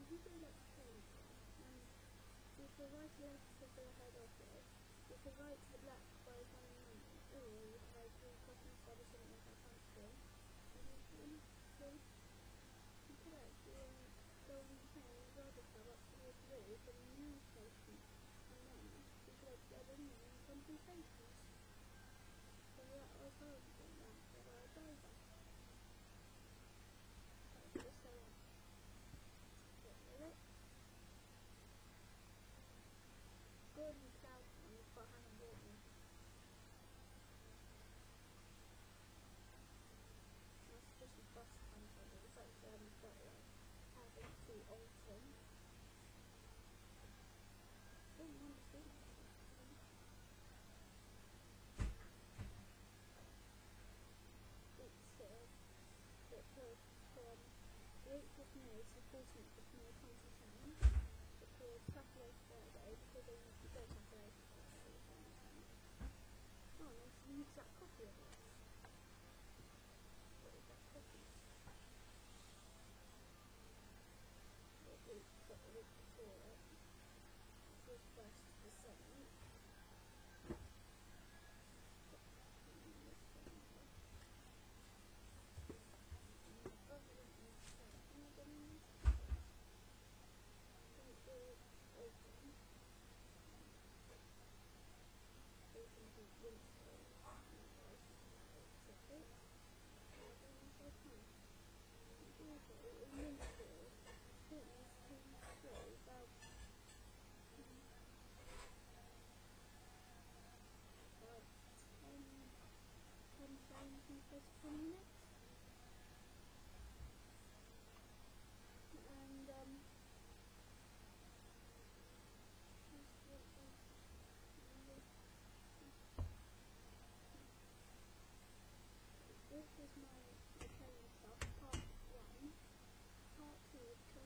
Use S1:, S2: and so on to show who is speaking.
S1: you go like crazy, and you can right to left to the head office, you can right to the black by finding money, or you can right to the customer service and make that function, and you could actually go on the train and drive the car up towards the roof and the news station, and then you could like get in there and compensations. So yeah, I was horrible doing that, but I died back. Just so get rid of it. Gordon Cloud one for Hannah Morton. That's just a bus company. It's like got like having to Alton. I don't want to see that. It goes from the 8th of May to the 14th of May 2010. It was Saturday to Friday because they usually go Saturday to Friday. Oh, and there's an exact copy of it. What is that copy? Got the week before it. It was 1st to the 7th. This is my training stuff, part 1. Part 2 is